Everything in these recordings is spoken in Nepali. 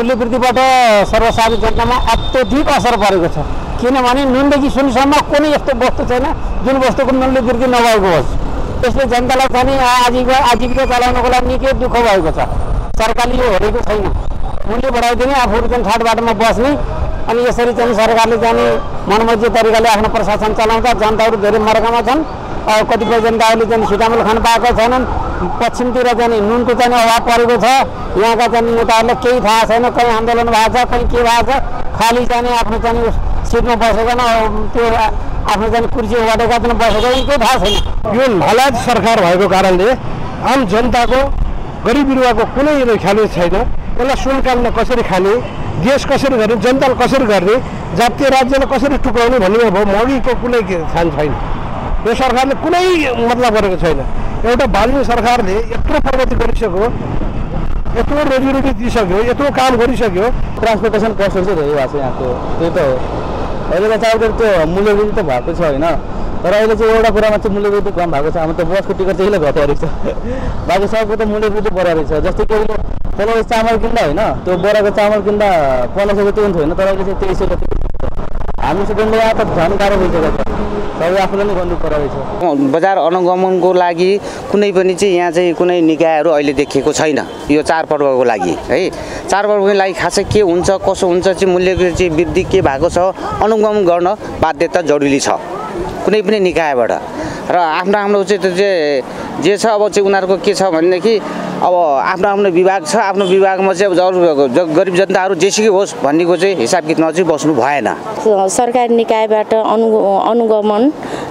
मूल्य वृद्धिबाट सर्वसाधारण जनतामा अत्यधिक असर परेको छ। किनभने नुनदेखि सुनसम्म कुनै यस्तो वस्तु छैन जुन वस्तुको मूल्य वृद्धि नभएको होस्। यसले जनतालाई चाहिँ आजीविका चलाउनको लागि निकै दुःख भएको छ। सरकारले यो हेरेको छैन। मूल्य बढाइदिने, आफूहरू चाहिँ ठाटबाटोमा बस्ने, अनि यसरी चाहिँ सरकारले चाहिँ मनमर्जी तरिकाले आफ्नो प्रशासन चलाउँछ। जनताहरू धेरै मर्कामा छन्। कतिपय जनताहरूले चाहिँ छिटामल खान पाएका छैनन्। पश्चिमतिर चाहिँ नुनको चाहिँ अभाव परेको छ। यहाँका चाहिँ नेताहरूलाई केही थाहा छैन, कहीँ आन्दोलन भएको छ, कहीँ के भएको छ। खालि चाहिँ आफ्नो चाहिँ सिटमा बसेको न, त्यो आफ्नो चाहिँ कुर्सी ओगटेका चाहिँ बसेको केही थाहा छैन। यो नालायक सरकार भएको कारणले आम जनताको गरिब बिरुवाको कुनै ख्याल छैन। यसलाई सुनकालमा कसरी खाने, देश कसरी गर्ने, जनतालाई कसरी गर्ने, जातीय राज्यलाई कसरी टुक्राउने भन्ने अब मगीको कुनै थान छैन। यो सरकारले कुनै मतलब गरेको छैन। एउटा बालिने सरकारले यत्रो प्रगति गरिसक्यो, यत्रो रोजीरोटी दिइसक्यो, यत्रो काम गरिसक्यो। ट्रान्सपोर्टेसन कस्टहरू चाहिँ धेरै भएको छ यहाँको, त्यही त हो। अहिलेको चाहिँ त्यो मूल्य वृद्धि त भएको छ होइन, तर अहिले चाहिँ एउटा कुरामा चाहिँ मूल्य वृद्धि कम भएको छ। हाम्रो त बसको टिकट चाहिँ घटेको छ, बाँकी सबको त मूल्य वृद्धि बढेको छ। जस्तै कि अहिले पहिला चामल किन्दा होइन, त्यो बोराको चामल किन्दा 1500 रुपियाँ हुन्थ्यो होइन, तर अहिले चाहिँ 2300 रुपियाँ। हामी स्टुडेन्टले यहाँ त झन् गाह्रो भइसकेको छ, सबै आफूले नै गर्नु पर्ने रहेछ। बजार अनुगमनको लागि कुनै पनि चाहिँ यहाँ चाहिँ कुनै निकायहरू अहिले देखिएको छैन। यो चाडपर्वको लागि है, चाडपर्वको लागि खासै के हुन्छ कसो हुन्छ चाहिँ मूल्यको चाहिँ वृद्धि के भएको छ अनुगमन गर्न बाध्यता जरुरी छ कुनै पनि निकायबाट। र आफ्नो चाहिँ जे छ अब चाहिँ उनीहरूको के छ भनेदेखि अब आफ्नो विभाग छ, आफ्नो विभागमा चाहिँ अब गरिब जनताहरू जेसुकै होस् भन्नेको चाहिँ हिसाब किताबमा चाहिँ बस्नु भएन। सरकारी निकायबाट अनुगमन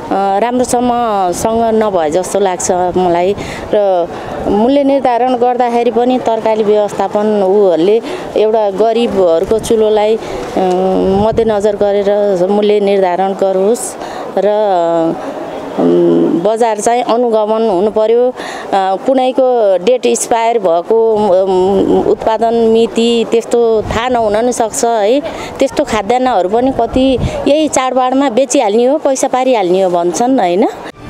राम्रोसँगसँग नभए जस्तो लाग्छ मलाई। र मूल्य निर्धारण गर्दाखेरि पनि तरकारी व्यवस्थापन उहरूले एउटा गरिबहरूको चुलोलाई मध्यनजर गरेर मूल्य निर्धारण गरोस् र बजार चाहिँ अनुगमन हुनु पर्यो। कुनैको डेट एक्सपायर भएको उत्पादन मिति त्यस्तो थाहा नहुन नि सक्छ है। त्यस्तो खाद्यान्नहरू पनि कति यही चाडबाडमा बेचिहाल्ने हो, पैसा पारिहाल्ने हो भन्छन् होइन।